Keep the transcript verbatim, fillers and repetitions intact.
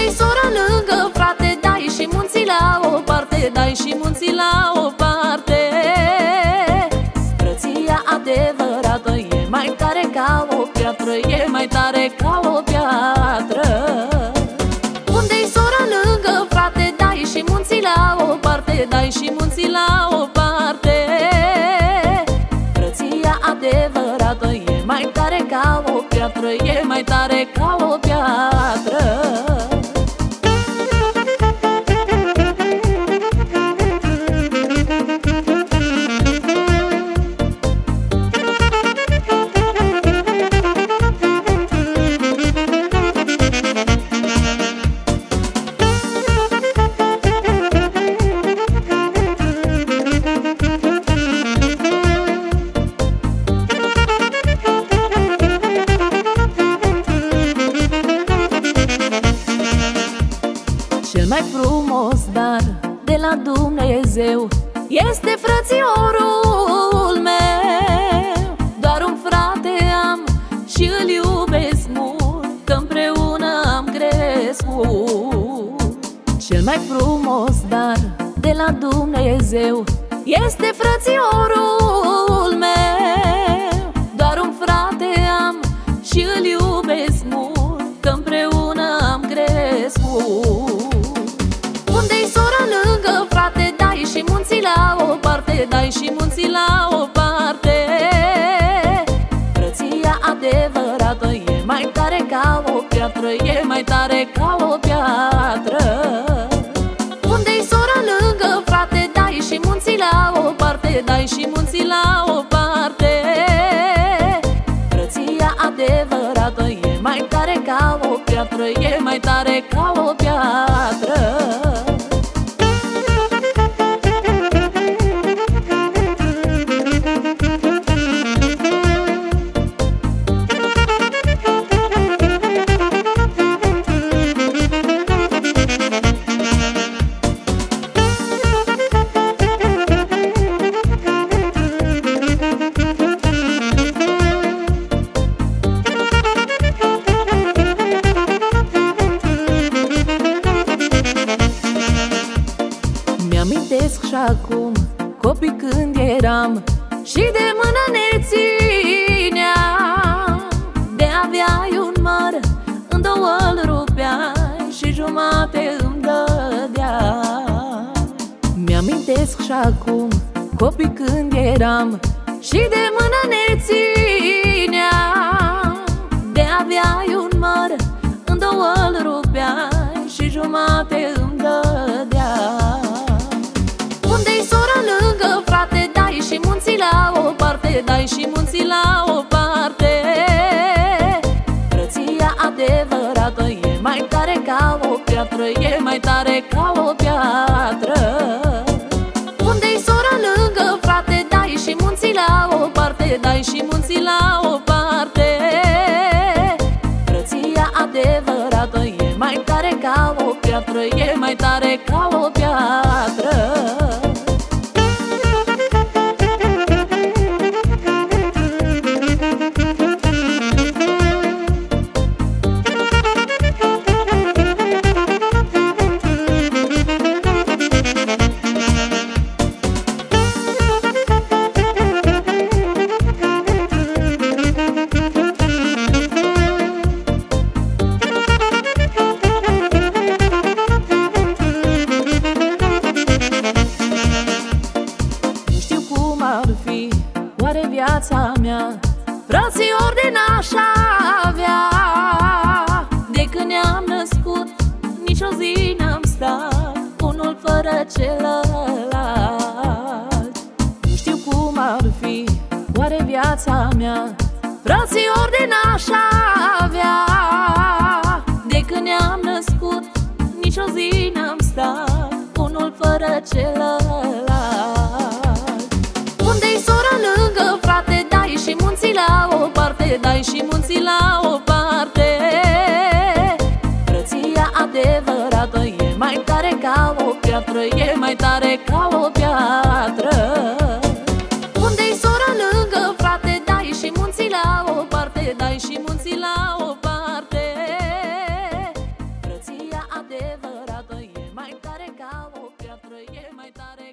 Unde-i sora lângă frate, dai și munții la o parte, dai și munții la o parte. Frăția adevărată e mai tare ca o piatră, e mai tare ca o piatră. Unde-i sora lângă frate, dai și munții la o parte, dai și munții la o parte. Frăția adevărată e mai tare ca o piatră, e mai tare ca o piatră. Cel mai frumos dar de la Dumnezeu este frățiorul meu. Doar un frate am și îl iubesc mult, că împreună am crescut. Cel mai frumos dar de la Dumnezeu este frățiorul meu. Doar un frate am și îl iubesc mult, că împreună am crescut. Unde-i sora lângă frate, dai și munții la o parte, dai și munții la o parte. Frăția adevărată e mai tare ca o piatră, e mai tare ca o piatră. Unde-i sora lângă frate, dai și munții la o parte, dai și munții la o parte. Frăția adevărată e mai tare ca o piatră, e mai tare ca o piatră. Mi-amintesc și acum copii când eram și de mână ne țineam. De aveai un măr, în două îl rupeai și jumate îmi dădea. Mi-amintesc și acum copii când eram și de mână ne țineam. De aveai un măr, în două îl rupeai și jumate îmi dădea. Unde-i sora lângă frate, dai și munții la o parte, dai și munții la o parte. Frăția adevărată e mai tare ca o piatră, e mai tare ca o piatră. Unde-i sora lângă frate, dai și munții la o parte, dai și munții la o parte. Frăția adevărată e mai tare ca o piatră, e mai tare ca o piatră. Oare viața mea frațior de n-aș avea? De când ne-am născut nici o zi n-am stat unul fără celălalt. Nu știu cum ar fi oare viața mea frațior de n-aș avea. De când ne-am născut nici o zi n-am stat unul fără celălalt. Unde-i sora lângă frate, dai și munții la o parte, dai și munții la o parte. Frăția adevărată e mai tare ca o piatră, e mai tare ca o piatră. Unde-i sora lângă frate, dai și munții la o parte, dai și munții la o parte. Frăția mai tare